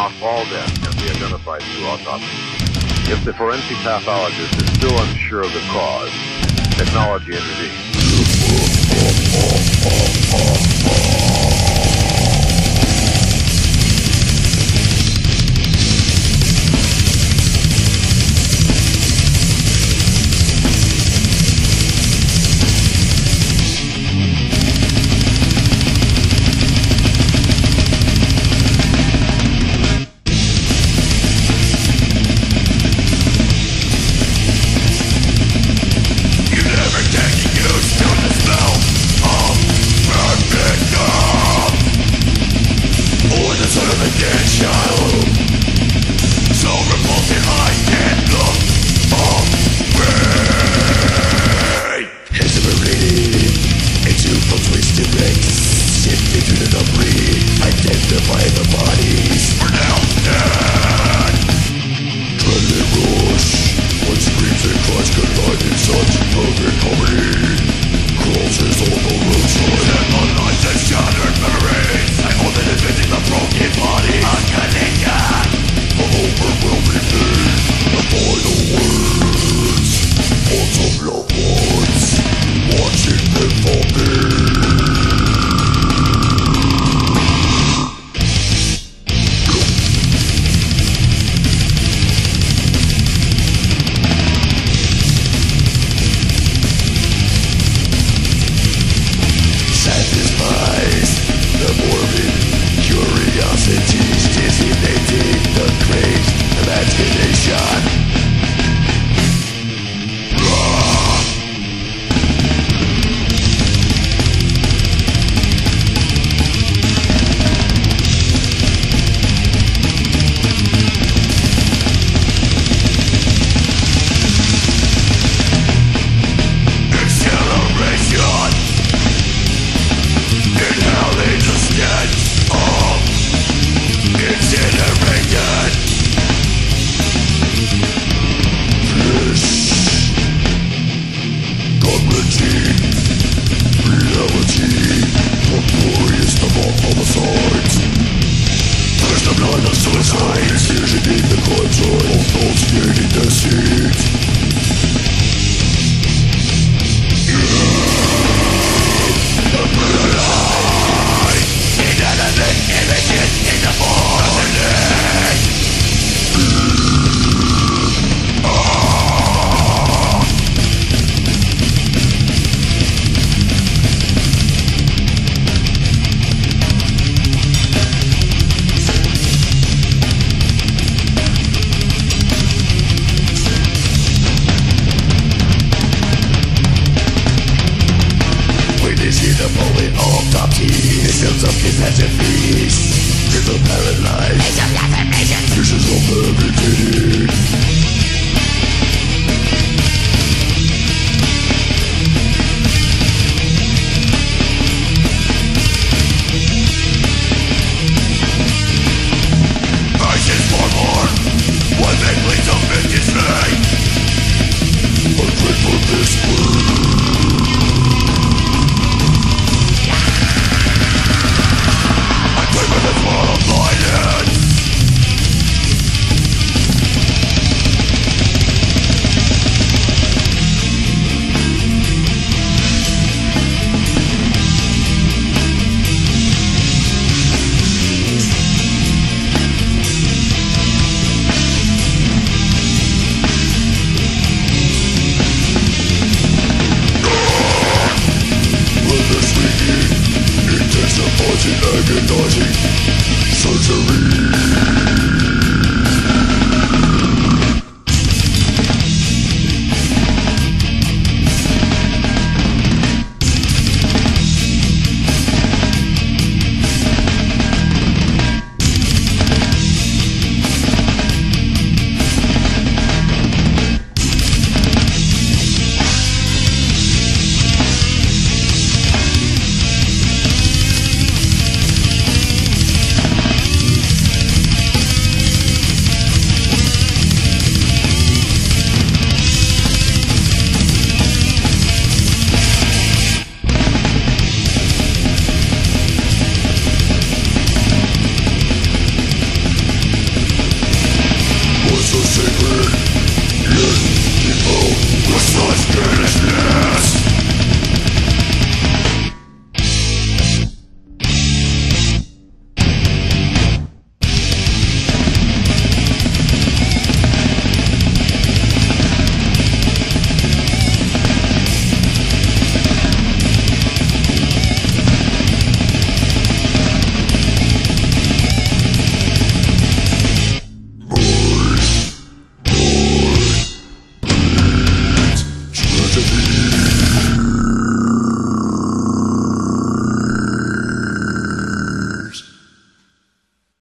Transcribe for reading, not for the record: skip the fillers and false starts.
Not all deaths can be identified through autopsy. If the forensic pathologist is still unsure of the cause, technology intervenes. Identify the bodies. We're now dead. Dreaded rush. When screams and cries collide in such perfect harmony. Crosses on the roadside. Set on lights and shattered memories. I hold it admitting the broken body. A collision. The overwhelming pain. The final words. Thoughts of loved ones. Watching them vomit. The morbid curiosities designating the crazed imagination. Visioning the contour of those needing the seeds. The blue light. Inanimate images in the form of the day. The moment of autopsy, symptoms of catastrophes, crystal paralyzed, visions of everything.